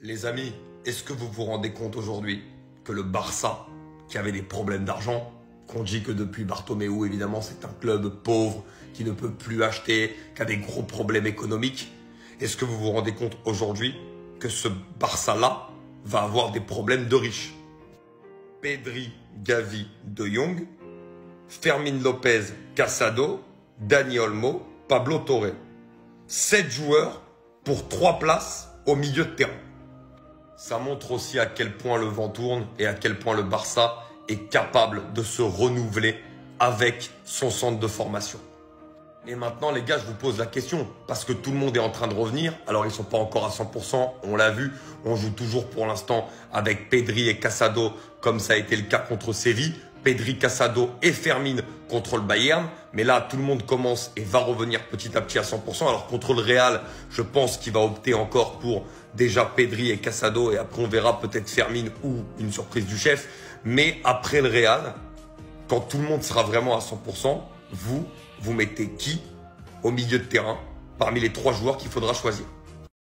Les amis, est-ce que vous vous rendez compte aujourd'hui que le Barça, qui avait des problèmes d'argent, qu'on dit que depuis Bartomeu, évidemment, c'est un club pauvre, qui ne peut plus acheter, qui a des gros problèmes économiques, est-ce que vous vous rendez compte aujourd'hui que ce Barça-là va avoir des problèmes de riches? Pedri, Gavi, De Jong, Fermín López, Casado, Dani Olmo, Pablo Torre. 7 joueurs pour 3 places au milieu de terrain. Ça montre aussi à quel point le vent tourne et à quel point le Barça est capable de se renouveler avec son centre de formation. Et maintenant, les gars, je vous pose la question, parce que tout le monde est en train de revenir. Alors, ils ne sont pas encore à 100%, on l'a vu. On joue toujours pour l'instant avec Pedri et Casado, comme ça a été le cas contre Séville. Pedri, Casado et Fermín contre le Bayern. Mais là, tout le monde commence et va revenir petit à petit à 100%. Alors, contre le Real, je pense qu'il va opter encore pour déjà Pedri et Casado. Et après, on verra peut-être Fermín ou une surprise du chef. Mais après le Real, quand tout le monde sera vraiment à 100%, vous mettez qui au milieu de terrain parmi les 3 joueurs qu'il faudra choisir?